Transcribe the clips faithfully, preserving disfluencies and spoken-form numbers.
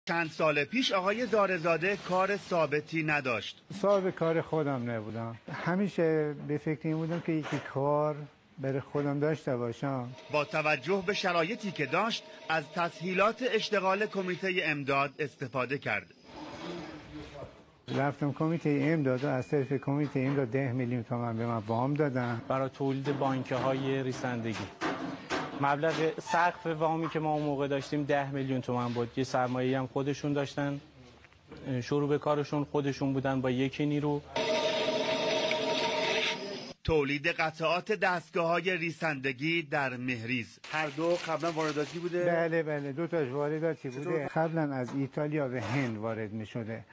چند سال پیش آقای زاره‌زاده کار ثابتی نداشت. صاحب کار خودم نبودم. همیشه به فکر این بودم که یکی کار برای خودم داشته باشم. با توجه به شرایطی که داشت از تسهیلات اشتغال کمیته امداد استفاده کرد. رفتم کمیته امداد و از طرف کمیته امداد ده میلیون تومان به من وام دادن برای تولید بانکه های ریسندگی. مبلغ سقف وامی که ما اون موقع داشتیم ده میلیون تومان بود. یه سرمایه‌ای هم خودشون داشتن، شروع به کارشون خودشون بودن با یکی نیرو. تولید قطعات دستگاه‌های ریسندگی در مهریز. هر دو قبلا وارداتی بوده؟ بله بله دو تاش وارداتی بوده. قبلا از ایتالیا و هند وارد می شده.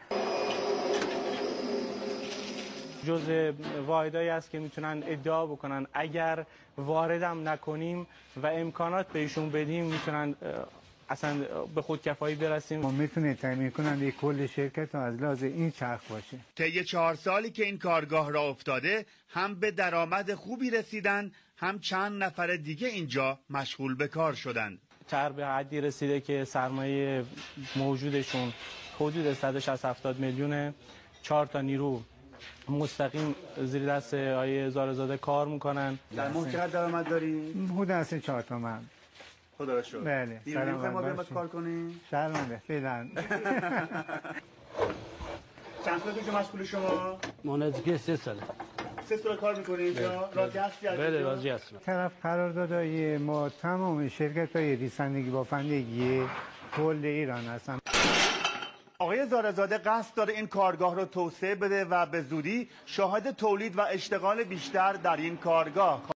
جزء واحدایی است که میتونن ادعا بکنن اگر واردم نکنیم و امکانات بهشون بدیم میتونن اصلا به خودکفایی برسیم. ما میتونه تامین کننده کل شرکت از لحاظ این چرخ باشه. طی چهار سالی که این کارگاه را افتاده هم به درآمد خوبی رسیدن، هم چند نفر دیگه اینجا مشغول به کار شدند. چرخ به حدی رسیده که سرمایه موجودشون حدود صد و شصت هفتاد میلیونه. چهار تا نیرو مستقیم زیر دست آقای زاره‌زاده کار میکنن. در ماه چقدر درآمد داریم؟ حدود از چهار تومن. خدا را شکر. بله. دیگه میخوایم ما بیام کار کنیم؟ شرمنده فعلا. چند سال که مشغول شما؟ ما نزدیک سه ساله. سه سال کار میکنید اینجا؟ راضی هستی از بله راضی هستم. طرف قراردادهای ما تمام شرکت‌های ریسندگی بافندگی کل ایران هستن. آقای زاره‌زاده قصد داره این کارگاه رو توسعه بده و به زودی شاهد تولید و اشتغال بیشتر در این کارگاه